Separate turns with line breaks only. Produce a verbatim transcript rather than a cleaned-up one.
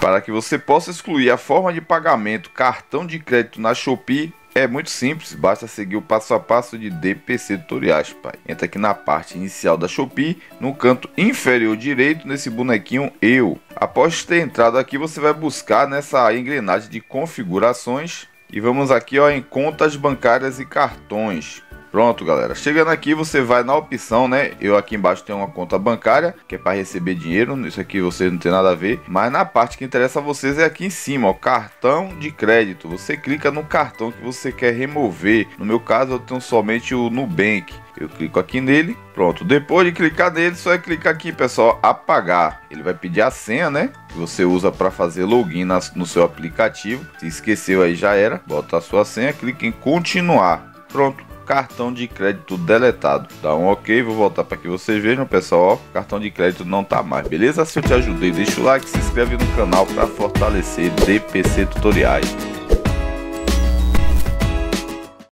Para que você possa excluir a forma de pagamento cartão de crédito na Shopee, é muito simples, basta seguir o passo a passo de D P C Tutoriais, pai. Entra aqui na parte inicial da Shopee, no canto inferior direito, nesse bonequinho Eu. Após ter entrado aqui, você vai buscar nessa engrenagem de configurações e vamos aqui, ó, em contas bancárias e cartões. Pronto, galera, chegando aqui você vai na opção, né, eu aqui embaixo tenho uma conta bancária, que é para receber dinheiro, isso aqui você não tem nada a ver, mas na parte que interessa a vocês é aqui em cima, ó, cartão de crédito. Você clica no cartão que você quer remover, no meu caso eu tenho somente o Nubank, eu clico aqui nele, pronto. Depois de clicar nele, só é clicar aqui, pessoal, apagar. Ele vai pedir a senha, né, que você usa para fazer login na, no seu aplicativo. Se esqueceu aí já era, bota a sua senha, clica em continuar, pronto. Cartão de crédito deletado. Dá um ok, vou voltar para que vocês vejam, pessoal, ó, cartão de crédito não tá mais, beleza? Se eu te ajudei, deixa o like, se inscreve no canal para fortalecer D P C Tutoriais.